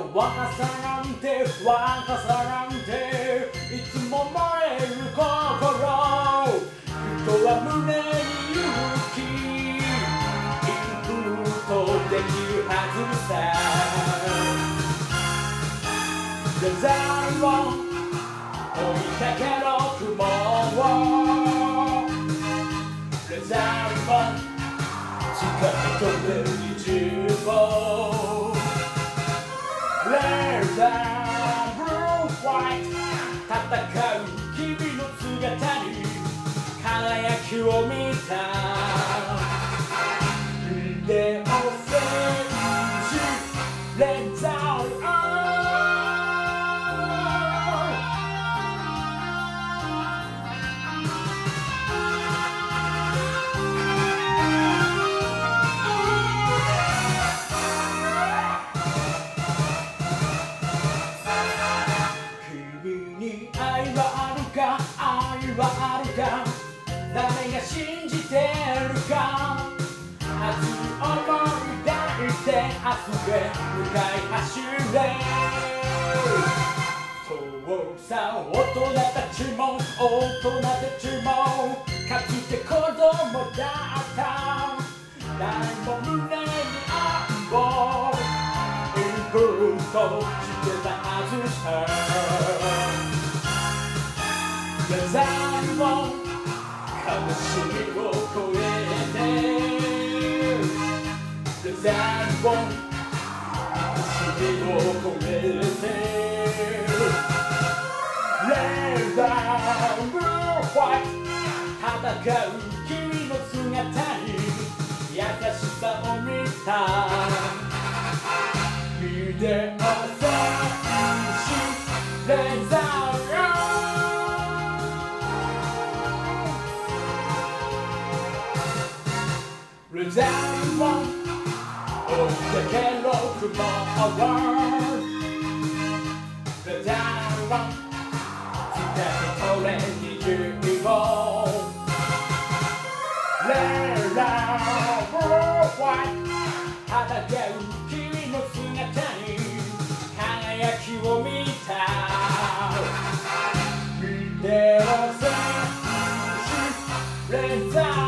若さなんて若さなんていつも燃える心、人は胸に勇気インプットできるはずさ。デザインを追いかけろ雲を、デザインを掴み取れる日常、レーザーブルーホワイト戦う君の姿に輝きを見た。ビデオ戦士レザリオン、愛はあるか愛はあるか、誰が信じてるか、熱い思い抱いて明日へ向かい走れ。そうさ大人たちも大人たちもかつて子供だった、誰も胸に愛をインプットしてたはずさ。デザインを悲しみを越えて、デザインを悲しみを越えて、レーザーブルーホワイト戦う君の姿に優しさを見た。ビデオ戦士レザリオン、レザリオン追いかけろ雲を、レザリオン掴み取れ日常、レーザーブルーホワイト戦う君の姿に輝きを見た。ビデオ戦士レザリオン